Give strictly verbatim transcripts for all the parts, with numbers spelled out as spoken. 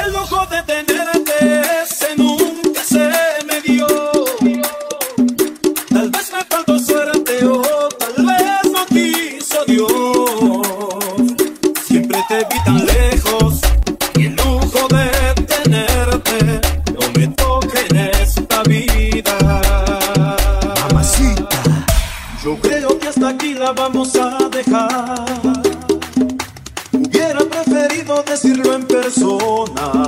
El lujo de tenerte ese nunca se me dio. Tal vez me faltó suerte o tal vez no quiso Dios. Siempre te vi tan lejos y el lujo de tenerte no me toca en esta vida. Mamacita, yo creo que hasta aquí la vamos a dejar. Hubiera preferido decirlo en persona.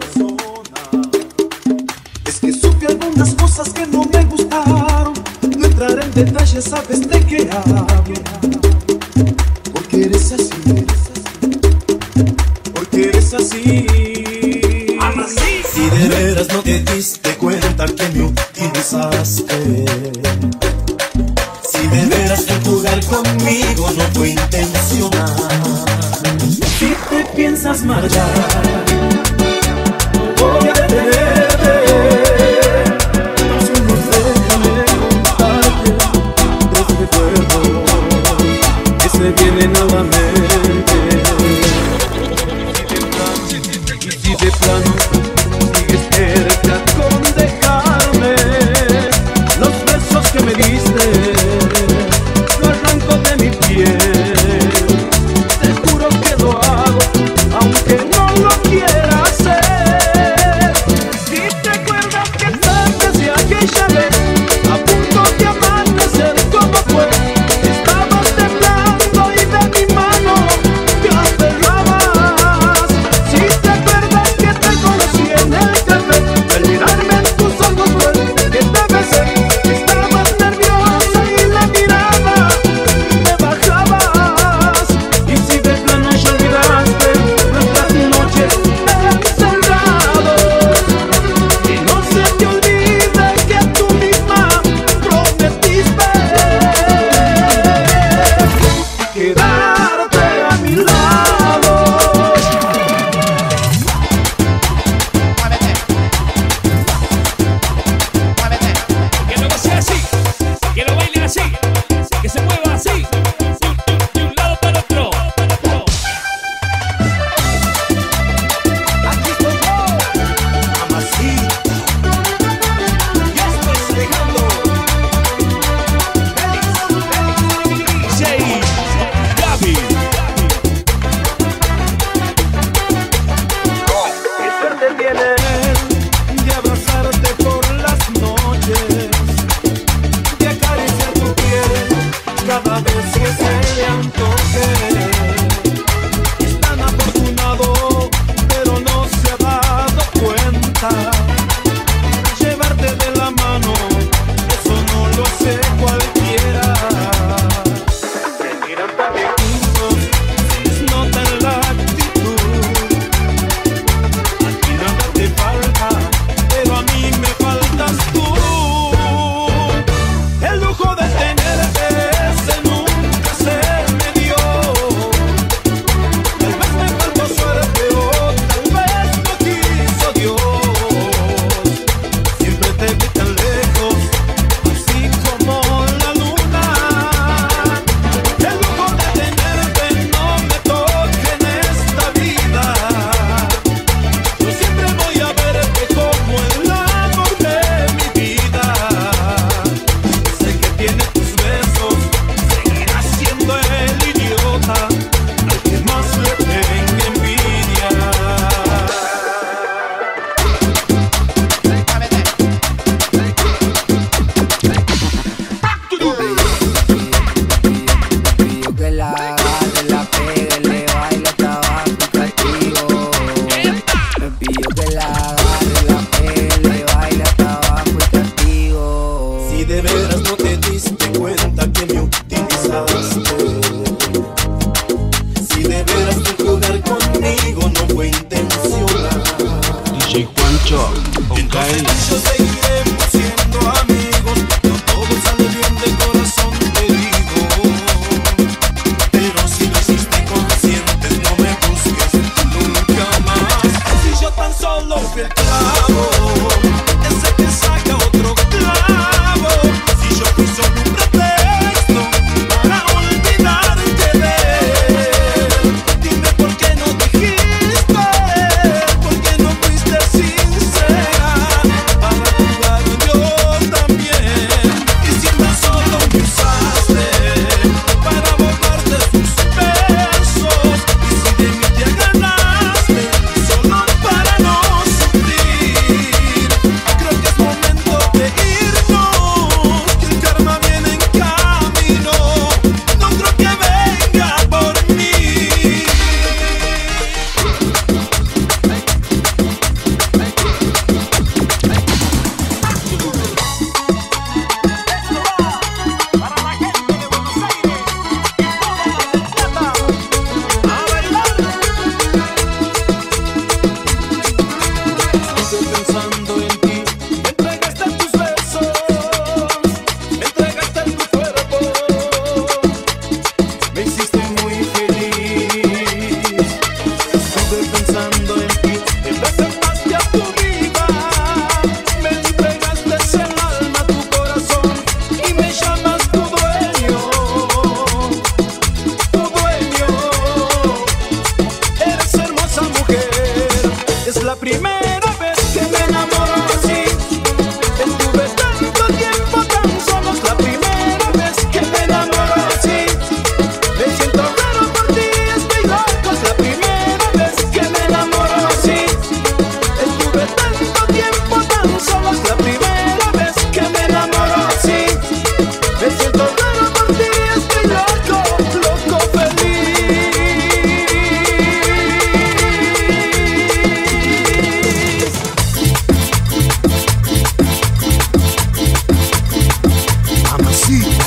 Es que supe algunas cosas que no me gustaron. No entraré en detalles, sabes de qué hablo. Porque eres así, porque eres así. Si de veras no te diste cuenta que me utilizaste, si de veras el jugar conmigo no fue intencional, si te piensas marchar, voy a detenerte. No solo déjame contarte de este recuerdo que se viene nuevamente. Y si de plano sigues cerca con dejarme, los besos que me diste lo arranco de mi piel. Te juro que lo hago aunque no lo quiera hacer. Si te acuerdas que antes de aquella vez, a punto de amanecer como fue, estabas temblando y de mi mano te aferrabas. Si te acuerdas que te conocí en el café, al mirarme en tus ojos fue que te besé, estabas nerviosa y la mirada me bajabas. Y si de plano ya olvidaste nuestras noches encerrados, que no se te olvide que tú misma prometiste quedarte a mi lado. Que lo sea así, que lo baile así, que se mueva así, de un lado para otro. Aquí estoy yo, mamacita, y esto es Alejandro. D J Gaby. Qué suerte tienes de abrazarte por las noches, de acariciar tu piel cada vez que se le antoje. Es tan afortunado, pero no se ha dado cuenta. Llevarte de la mano, eso no lo hace cualquiera. Se miran tan bien juntos, se les nota en la actitud. A ti nada te falta, pero a mí me faltas tú. El lujo de tenerte ese nunca se me dio. Tal vez me faltó suerte o tal vez no quiso Dios. Siempre te vi tan lejos, así como la luna. El lujo de tenerte no me toca en esta vida. Yo siempre voy a verte como el amor de mi vida. Sé que tiene tus besos, seguirás siendo el idiota al que más le tenga envidia. Pidió que la agarre, la pegue, le baile trabajo y castigo. Me pidió que la agarre, la pegue, le baile trabajo y castigo. Si de veras no te diste cuenta que me utilizaste, si de veras tu jugar conmigo no fue intencional, D J Juancho, entonces yo seguiremos siendo amigos. No todo sale bien de corazón, te digo. Pero si lo hiciste consciente, no me busques nunca más. Si yo tan solo fui el clavo, ese que saca otro clavo. Si yo fui solo un pretexto para olvidarte de él. Dime por qué no dijiste, por qué no primera vez que me enamoro así. Estuve tanto tiempo tan solo, es la primera vez que me enamoro así. Me siento raro por ti, estoy loco, es la primera vez que me enamoro así. Estuve tanto tiempo tan solo, es la primera vez que me enamoro así. Me siento raro por ti, estoy loco, loco feliz. Mamacita.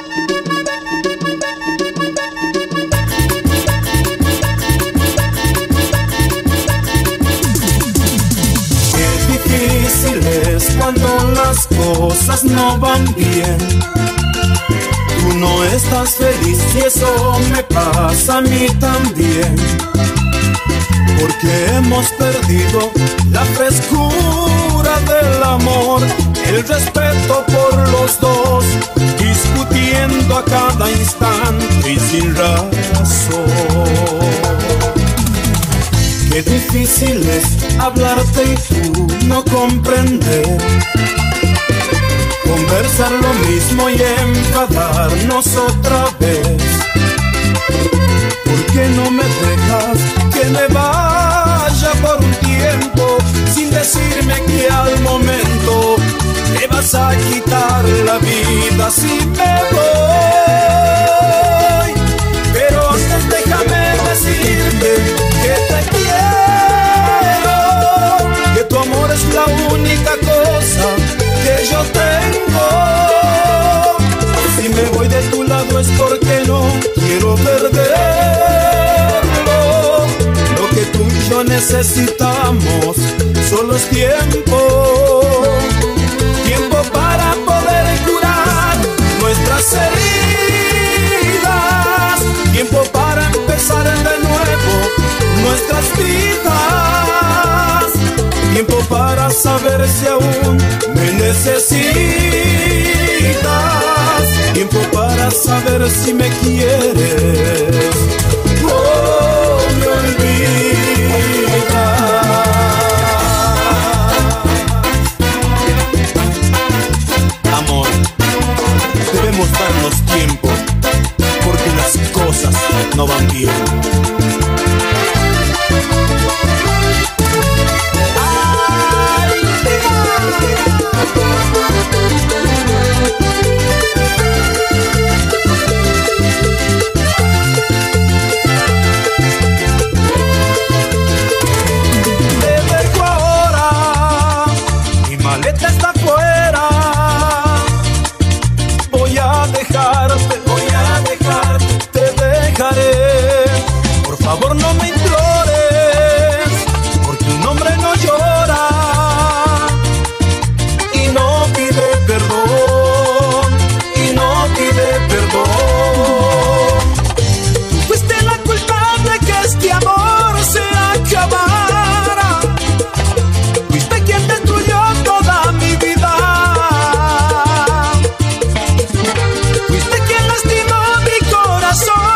Qué difícil es cuando las cosas no van bien. Tú no estás feliz y eso me pasa a mí también. Porque hemos perdido la frescura del amor, el respeto por los dos, discutiendo a cada instante y sin razón. Qué difícil es hablarte y tú no comprender, conversar lo mismo y enfadarnos otra vez. ¿Por qué no me dejas que me vaya por un tiempo sin decirme que al momento me vas a quitar la vida si me voy? Pero antes déjame decirte que te quiero, que tu amor es la única cosa que yo tengo. Si me voy de tu lado es porque no quiero perderlo. Lo que tú y yo necesitamos solo es tiempo. Tiempo para poder curar nuestras heridas. Tiempo para empezar de nuevo nuestras vidas. Tiempo para saber si aún me necesitas. Tiempo para saber si me quieres o me olvidas. Amor, debemos darnos tiempo porque las cosas no van bien. Por favor no me implores, porque un hombre no llora y no pide perdón, y no pide perdón. Tú fuiste la culpable que este amor se acabara. Fuiste quien destruyó toda mi vida. Fuiste quien lastimó mi corazón.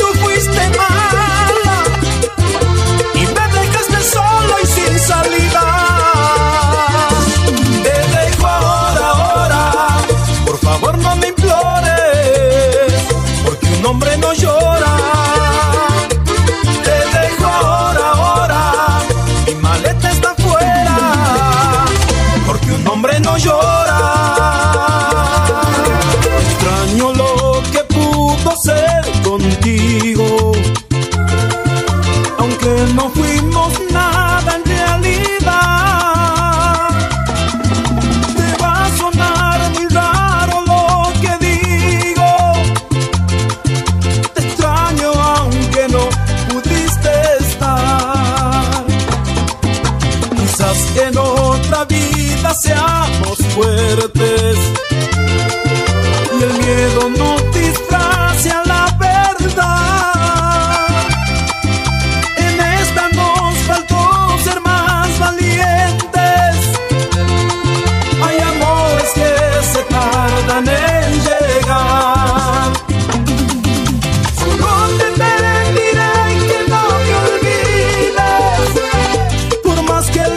Hombre no llora, te dejo ahora, ahora, mi maleta está afuera, porque un hombre no llora. Extraño lo que pudo ser contigo, aunque no fuimos nada en realidad. Te va a sonar muy raro lo que digo. En otra vida seamos fuertes y el miedo no disfrace a la verdad. En esta nos faltó ser más valientes. Hay amores que se tardan en llegar. Solo te pediré que no me olvides, por más que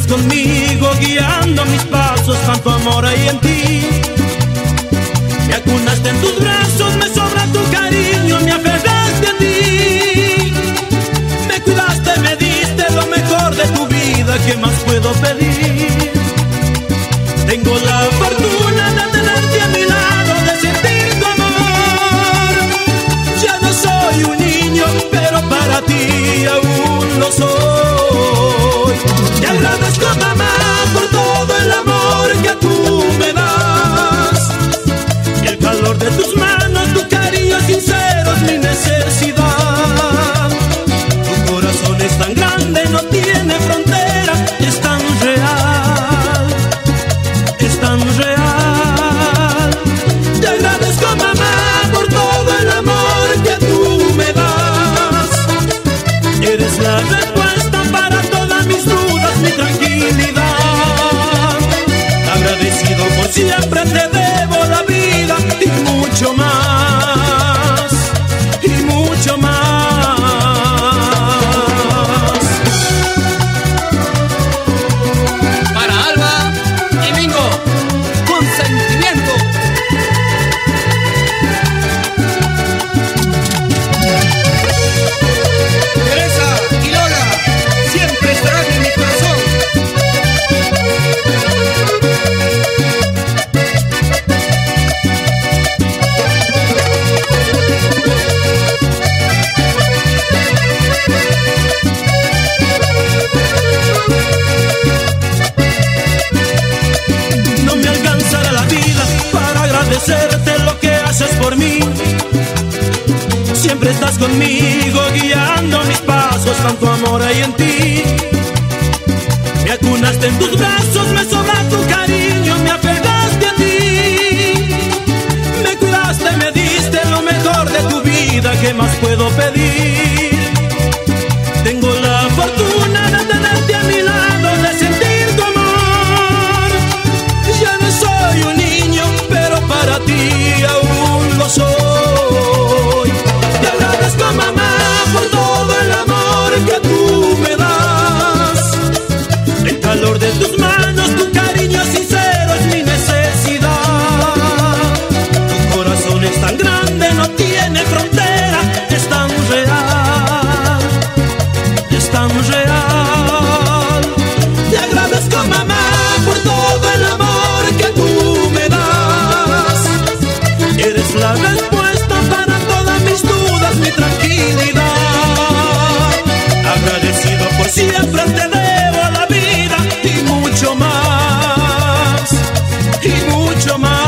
conmigo guiando mis pasos, tanto amor hay en ti. Me acunaste en tus brazos, me sobra tu cariño, me aferraste a ti. Me cuidaste, me diste lo mejor de tu vida, ¿qué más puedo pedir? Tengo la fortuna de tenerte a mi lado, de sentir tu amor. Ya no soy un niño, pero para ti aún lo soy. Te agradezco, mamá, por todo el amor que tú me das. El calor de tus manos, tu cariño sincero es mi necesidad. Tu corazón es tan grande, no tiene frontera, es tan real, es tan real. Te agradezco, mamá, por todo el amor que tú me das. Eres la respuesta para todas mis dudas, mi tranquilidad. Agradecido por siempre, te debo la vida y mucho más, y mucho más. Para Alba y Mingo, con sentimiento. Teresa y Lola siempre estarán en mi corazón. No me alcanzará la vida para agradecerte lo que haces por mí. Siempre estás conmigo guiando mis pasos, tanto amor hay en ti. Me acunaste en tus brazos, me sobra tu cariño, me aferraste a ti. Me cuidaste, me diste lo mejor de tu vida, ¿qué más puedo pedir? Tengo la fortuna de tenerte a mi lado, de sentir tu amor. Ya no soy un niño, pero para ti aún lo soy. Te agradezco, mamá, por todo el amor que tú me das. El calor de tus manos, tu cariño sincero es mi necesidad. Tu corazón es tan grande, no tiene frontera, es tan real, es tan real. Te agradezco, mamá, por todo el amor que tú me das. Eres la respuesta para todas mis dudas, mi tranquilidad. Agradecido por siempre, te debo la vida y mucho más, y mucho más.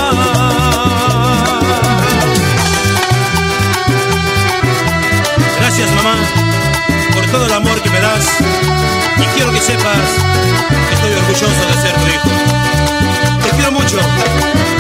Gracias, mamá, por todo el amor que me das, y quiero que sepas que estoy orgulloso de ser tu hijo. Te quiero mucho.